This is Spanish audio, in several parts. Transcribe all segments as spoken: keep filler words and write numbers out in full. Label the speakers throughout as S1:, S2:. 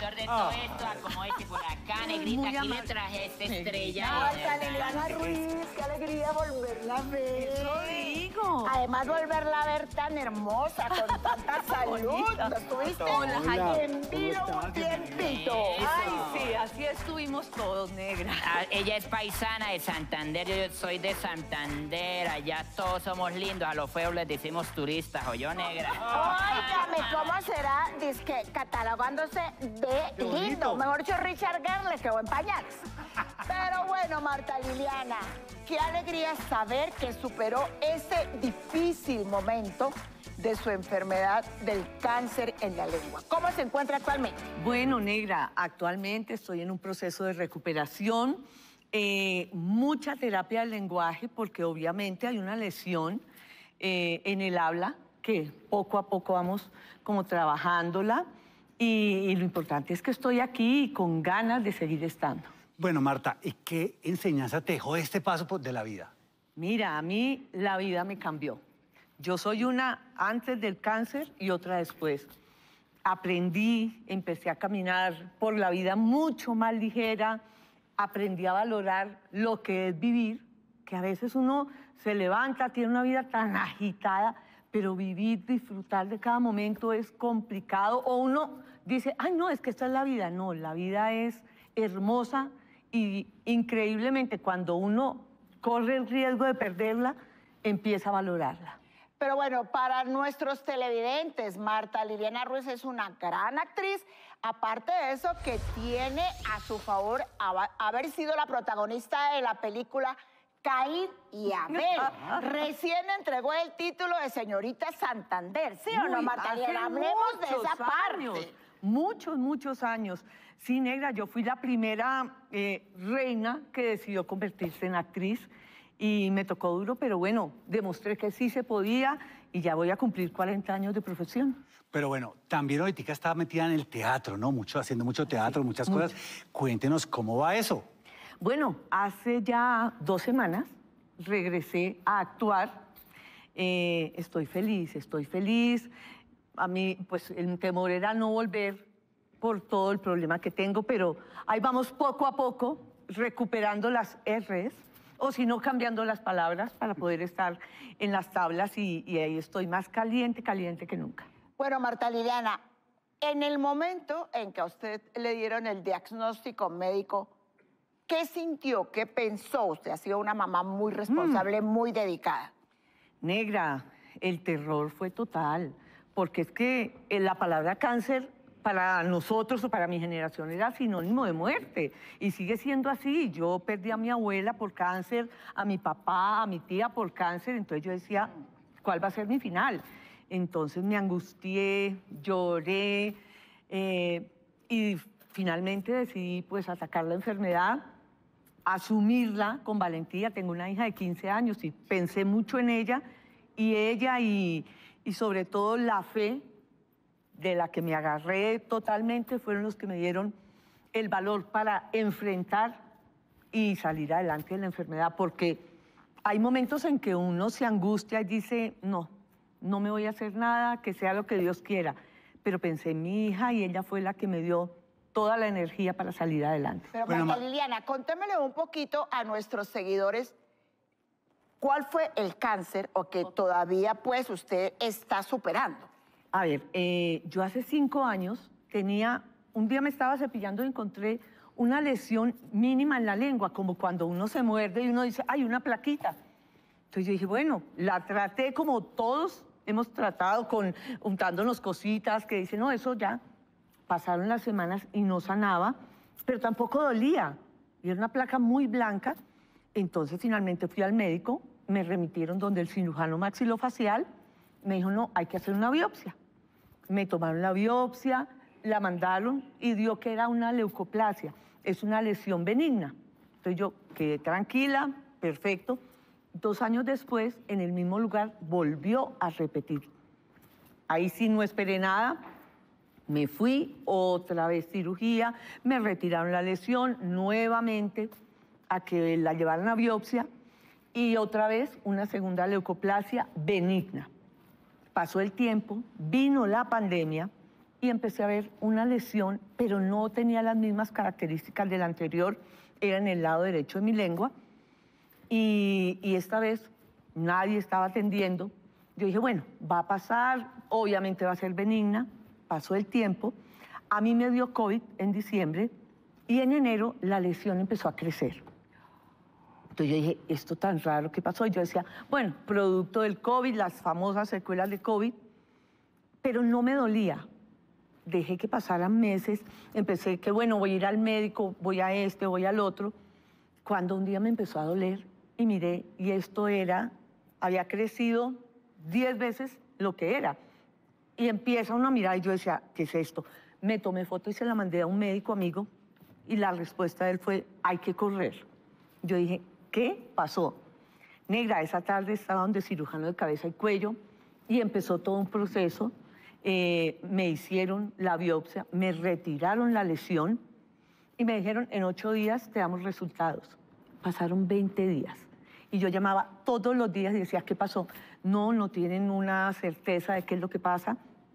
S1: productor de todo esto, acomódese por acá, negrita, aquí le traje esta estrella.
S2: Marta Liliana Ruiz, qué alegría volverla a ver.
S3: Eso digo.
S2: Además, volverla a ver tan hermosa, con tanta salud. ¿Estuviste?
S3: Hola,
S2: en vino un tiempito.
S3: Ay, sí, así estuvimos todos, negra.
S1: Ah, ella es paisana de Santander, yo soy de Santander, allá todos somos lindos, a los feos les decimos turistas, ¿o yo, negra?
S2: Óigame, ¿cómo será? Dice que catalogándose de lindo. Mejor dicho, Richard Gere le quedó en pañales. Pero bueno, Marta Liliana, qué alegría saber que superó ese difícil momento de su enfermedad del cáncer en la lengua. ¿Cómo se encuentra actualmente?
S3: Bueno, negra, actualmente estoy en un proceso de recuperación, eh, mucha terapia del lenguaje, porque obviamente hay una lesión eh, en el habla que poco a poco vamos como trabajándola y, y lo importante es que estoy aquí y con ganas de seguir estando.
S4: Bueno, Marta, ¿y qué enseñanza te dejó este paso de la vida?
S3: Mira, a mí la vida me cambió. Yo soy una antes del cáncer y otra después. Aprendí, empecé a caminar por la vida mucho más ligera, aprendí a valorar lo que es vivir, que a veces uno se levanta, tiene una vida tan agitada, pero vivir, disfrutar de cada momento es complicado. O uno dice, ay, no, es que esta es la vida. No, la vida es hermosa y increíblemente cuando uno corre el riesgo de perderla, empieza a valorarla.
S2: Pero bueno, para nuestros televidentes, Marta Liliana Ruiz es una gran actriz. Aparte de eso, que tiene a su favor haber sido la protagonista de la película Caín y Abel. Recién entregó el título de señorita Santander. ¿Sí o no, Marta Liliana? Hablemos de esa parte.
S3: Muchos, muchos años. Sí, negra, yo fui la primera eh, reina que decidió convertirse en actriz. Y me tocó duro, pero bueno, demostré que sí se podía y ya voy a cumplir cuarenta años de profesión.
S4: Pero bueno, también ahorita estaba metida en el teatro, ¿no? Mucho, haciendo mucho teatro, muchas cosas. Cuéntenos cómo va eso.
S3: Bueno, hace ya dos semanas regresé a actuar. Eh, estoy feliz, estoy feliz. A mí, pues, el temor era no volver por todo el problema que tengo, pero ahí vamos poco a poco recuperando las R's. O si no, cambiando las palabras para poder estar en las tablas y, y ahí estoy más caliente, caliente que nunca.
S2: Bueno, Marta Liliana, en el momento en que a usted le dieron el diagnóstico médico, ¿qué sintió? ¿Qué pensó? Usted ha sido una mamá muy responsable, mm. muy dedicada.
S3: Negra, el terror fue total, porque es que la palabra cáncer para nosotros o para mi generación era sinónimo de muerte y sigue siendo así. Yo perdí a mi abuela por cáncer, a mi papá, a mi tía por cáncer, entonces yo decía, ¿cuál va a ser mi final? Entonces me angustié, lloré eh, y finalmente decidí pues atacar la enfermedad, asumirla con valentía. Tengo una hija de quince años y pensé mucho en ella y ella y, y sobre todo la fe de la que me agarré totalmente fueron los que me dieron el valor para enfrentar y salir adelante de la enfermedad, porque hay momentos en que uno se angustia y dice, no, no me voy a hacer nada, que sea lo que Dios quiera. Pero pensé en mi hija y ella fue la que me dio toda la energía para salir adelante.
S2: Pero Marta bueno, Liliana, contémele un poquito a nuestros seguidores cuál fue el cáncer o que todavía pues usted está superando.
S3: A ver, eh, yo hace cinco años tenía, un día me estaba cepillando y encontré una lesión mínima en la lengua, como cuando uno se muerde y uno dice, hay una plaquita. Entonces yo dije, bueno, la traté como todos hemos tratado, con untándonos cositas, que dicen, no, eso ya. Pasaron las semanas y no sanaba, pero tampoco dolía. Y era una placa muy blanca. Entonces finalmente fui al médico, me remitieron donde el cirujano maxilofacial, me dijo, no, hay que hacer una biopsia. Me tomaron la biopsia, la mandaron y dio que era una leucoplasia. Es una lesión benigna. Entonces yo quedé tranquila, perfecto. Dos años después, en el mismo lugar, volvió a repetir. Ahí sí no esperé nada. Me fui, otra vez cirugía, me retiraron la lesión nuevamente a que la llevaran a biopsia y otra vez una segunda leucoplasia benigna. Pasó el tiempo, vino la pandemia y empecé a ver una lesión, pero no tenía las mismas características de la anterior, era en el lado derecho de mi lengua, y, y esta vez nadie estaba atendiendo. Yo dije, bueno, va a pasar, obviamente va a ser benigna. Pasó el tiempo, a mí me dio COVID en diciembre y en enero la lesión empezó a crecer. Entonces yo dije, esto tan raro, ¿qué pasó? Y yo decía, bueno, producto del COVID, las famosas secuelas de COVID, pero no me dolía. Dejé que pasaran meses, empecé que, bueno, voy a ir al médico, voy a este, voy al otro, cuando un día me empezó a doler y miré, y esto era, había crecido diez veces lo que era. Y empieza uno a mirar y yo decía, ¿qué es esto? Me tomé foto y se la mandé a un médico amigo y la respuesta de él fue, hay que correr. Yo dije, ¿qué pasó? Negra, esa tarde estaba donde cirujano de cabeza y cuello y empezó todo un proceso. Eh, me hicieron la biopsia, me retiraron la lesión y me dijeron, en ocho días te damos resultados. Pasaron veinte días. Y yo llamaba todos los días y decía, ¿qué pasó? No, no tienen una certeza de qué es lo que pasa.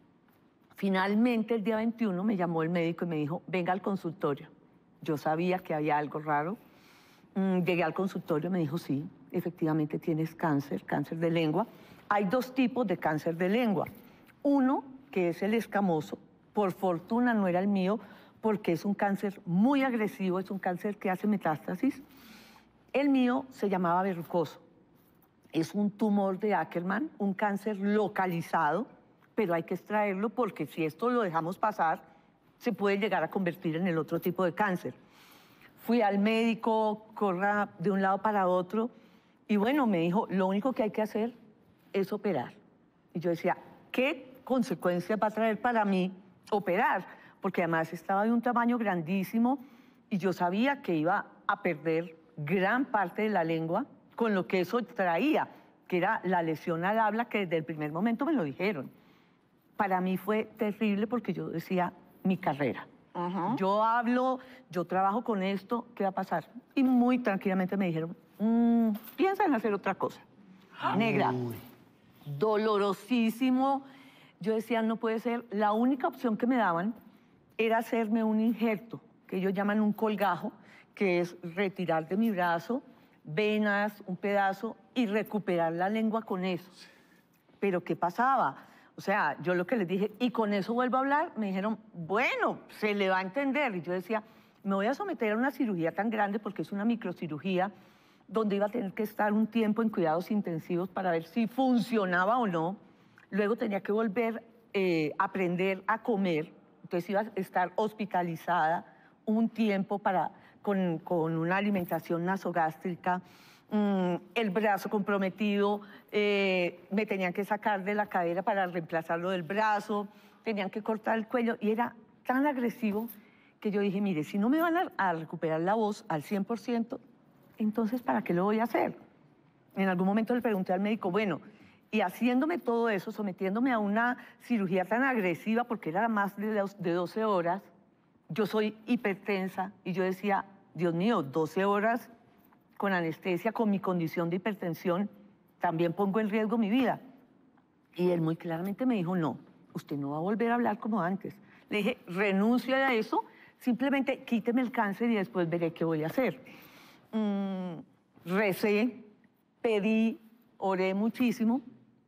S3: Finalmente, el día veintiuno, me llamó el médico y me dijo, venga al consultorio. Yo sabía que había algo raro. Mm, llegué al consultorio, me dijo, sí, efectivamente tienes cáncer, cáncer de lengua. Hay dos tipos de cáncer de lengua. Uno, que es el escamoso. Por fortuna no era el mío, porque es un cáncer muy agresivo, es un cáncer que hace metástasis. El mío se llamaba verrucoso. Es un tumor de Ackermann, un cáncer localizado, pero hay que extraerlo porque si esto lo dejamos pasar, se puede llegar a convertir en el otro tipo de cáncer. Fui al médico, corra de un lado para otro, y bueno, me dijo, lo único que hay que hacer es operar. Y yo decía, ¿qué consecuencias va a traer para mí operar? Porque además estaba de un tamaño grandísimo y yo sabía que iba a perder gran parte de la lengua, con lo que eso traía, que era la lesión al habla, que desde el primer momento me lo dijeron. Para mí fue terrible porque yo decía, mi carrera. Uh-huh. Yo hablo, yo trabajo con esto, ¿qué va a pasar? Y muy tranquilamente me dijeron, mmm, piensa en hacer otra cosa. Ah, negra, uy. Dolorosísimo. Yo decía, no puede ser. La única opción que me daban era hacerme un injerto, que ellos llaman un colgajo, que es retirar de mi brazo venas, un pedazo, y recuperar la lengua con eso. Pero ¿qué pasaba? O sea, yo lo que les dije, ¿y con eso vuelvo a hablar? Me dijeron, bueno, se le va a entender. Y yo decía, me voy a someter a una cirugía tan grande porque es una microcirugía donde iba a tener que estar un tiempo en cuidados intensivos para ver si funcionaba o no. Luego tenía que volver eh, a aprender a comer. Entonces iba a estar hospitalizada un tiempo para, con, con una alimentación nasogástrica. Mm, el brazo comprometido, eh, me tenían que sacar de la cadera para reemplazarlo del brazo, tenían que cortar el cuello y era tan agresivo que yo dije, mire, si no me van a, a recuperar la voz al cien por ciento, entonces ¿para qué lo voy a hacer? En algún momento le pregunté al médico, bueno, y haciéndome todo eso, sometiéndome a una cirugía tan agresiva, porque era más de, de doce horas, yo soy hipertensa y yo decía, Dios mío, doce horas con anestesia, con mi condición de hipertensión, también pongo en riesgo mi vida. Y él muy claramente me dijo, no, usted no va a volver a hablar como antes. Le dije, renuncio a eso, simplemente quíteme el cáncer y después veré qué voy a hacer. Mm, recé, pedí, oré muchísimo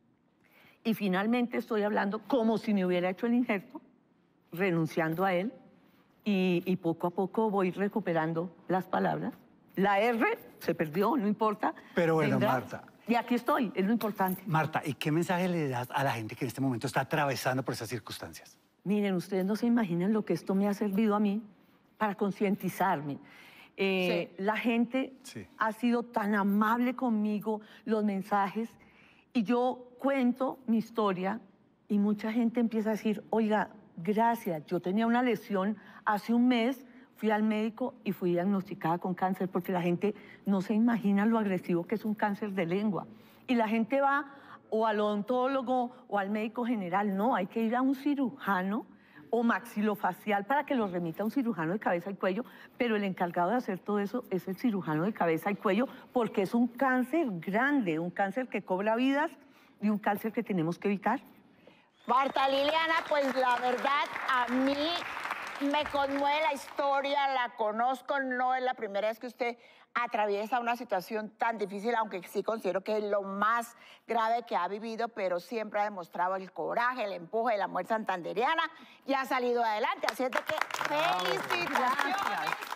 S3: y finalmente estoy hablando como si me hubiera hecho el injerto, renunciando a él y, y poco a poco voy recuperando las palabras. La R se perdió, no importa.
S4: Pero bueno,
S3: Vendrá.
S4: Marta.
S3: Y aquí estoy, es lo importante.
S4: Marta, ¿y qué mensaje le das a la gente que en este momento está atravesando por esas circunstancias?
S3: Miren, ustedes no se imaginan lo que esto me ha servido a mí para concientizarme. Eh, sí. La gente sí. ha sido tan amable conmigo, los mensajes, y yo cuento mi historia y mucha gente empieza a decir, oiga, gracias, yo tenía una lesión hace un mes, fui al médico y fui diagnosticada con cáncer, porque la gente no se imagina lo agresivo que es un cáncer de lengua. Y la gente va o al odontólogo o al médico general, no, hay que ir a un cirujano o maxilofacial para que lo remita a un cirujano de cabeza y cuello, pero el encargado de hacer todo eso es el cirujano de cabeza y cuello, porque es un cáncer grande, un cáncer que cobra vidas y un cáncer que tenemos que evitar.
S2: Marta Liliana, pues la verdad a mí me conmueve la historia, la conozco, no es la primera vez que usted atraviesa una situación tan difícil, aunque sí considero que es lo más grave que ha vivido, pero siempre ha demostrado el coraje, el empuje de la mujer santandereana y ha salido adelante. Así es de que felicitaciones.